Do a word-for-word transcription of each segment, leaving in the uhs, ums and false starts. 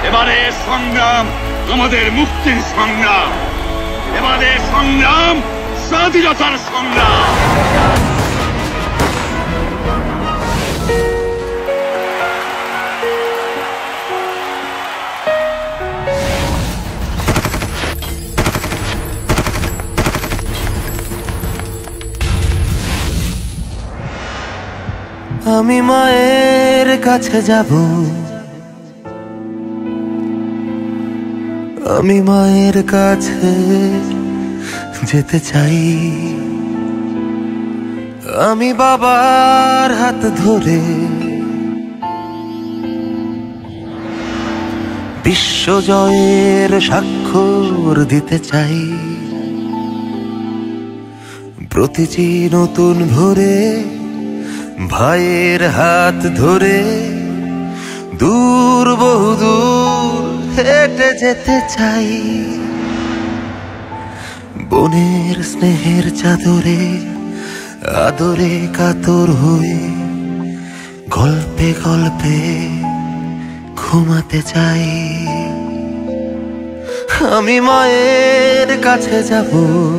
এবারে সংগ্রাম আমাদের মুক্তির সংগ্রাম, এবারে সংগ্রাম স্বাধীনতার সংগ্রাম। আমি মায়ের কাছে যাব, আমি মায়ের কাছে যেতে চাই। আমি বাবার হাত ধরে বিশ্বজয়ের স্বাক্ষর দিতে চাই। প্রতিটি নতুন ভোরে ভাইয়ের হাত ধরে দূর বহুদূর হেঁটে যেতে চাই। বোনের স্নেহের চাদরে আদরে কাতর হয়ে গল্পে গল্পে ঘুমাতে চাই। আমি মায়ের কাছে যাব,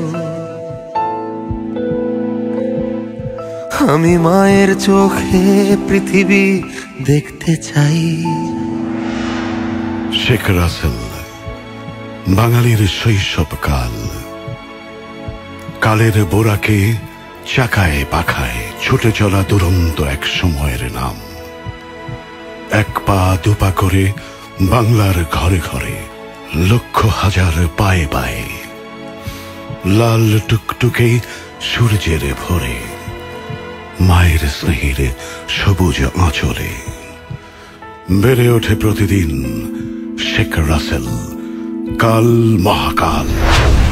আমি মায়ের চোখে পৃথিবী দেখতে চাই। শেখ রাসেল, বাঙালির শৈশবকাল, কালের বোরাকে চাকায় পাখায় ছুটে চলা দুরন্ত এক সময়ের নাম। এক পা দুপা করে বাংলার ঘরে ঘরে, লক্ষ হাজার পায়ে পায়ে, লাল টুকটুকে সূর্যের ভোরে, মায়ের স্নেহের সবুজ আঁচলে বেড়ে ওঠে প্রতিদিন শেখ রাসেল, কাল মহাকাল।